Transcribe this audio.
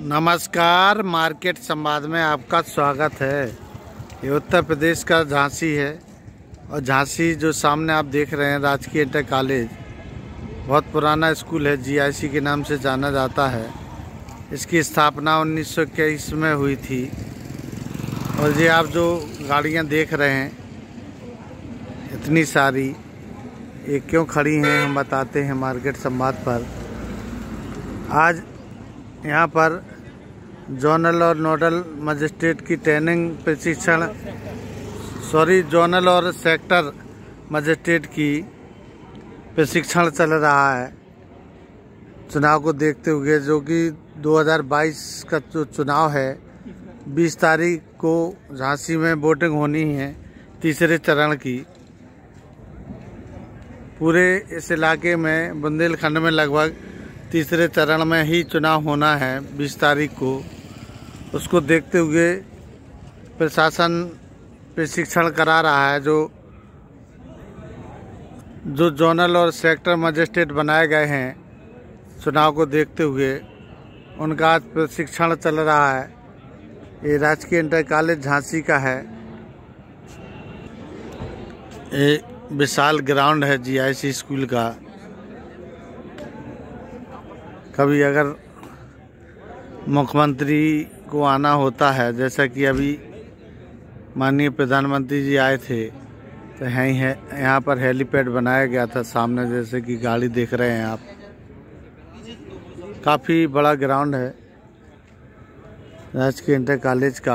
नमस्कार, मार्केट संवाद में आपका स्वागत है। ये उत्तर प्रदेश का झांसी है और झांसी जो सामने आप देख रहे हैं राजकीय इंटर कॉलेज बहुत पुराना स्कूल है, जीआईसी के नाम से जाना जाता है। इसकी स्थापना 1921 में हुई थी। और ये आप जो गाड़ियां देख रहे हैं इतनी सारी, ये क्यों खड़ी हैं हम बताते हैं मार्केट संवाद पर। आज यहाँ पर जोनल और नोडल मजिस्ट्रेट की ट्रेनिंग प्रशिक्षण जोनल और सेक्टर मजिस्ट्रेट की प्रशिक्षण चल रहा है चुनाव को देखते हुए, जो कि 2022 का जो चुनाव है 20 तारीख को झांसी में वोटिंग होनी है तीसरे चरण की। पूरे इस इलाके में बुंदेलखंड में लगभग तीसरे चरण में ही चुनाव होना है 20 तारीख को। उसको देखते हुए प्रशासन प्रशिक्षण करा रहा है। जो जोनल और सेक्टर मजिस्ट्रेट बनाए गए हैं चुनाव को देखते हुए, उनका आज प्रशिक्षण चल रहा है। ये राजकीय इंटर कॉलेज झांसी का है। ये विशाल ग्राउंड है जीआईसी स्कूल का। कभी अगर मुख्यमंत्री को आना होता है, जैसा कि अभी माननीय प्रधानमंत्री जी आए थे, तो यहाँ पर हेलीपैड बनाया गया था सामने, जैसे कि गाड़ी देख रहे हैं आप। काफ़ी बड़ा ग्राउंड है राजकीय इंटर कॉलेज का।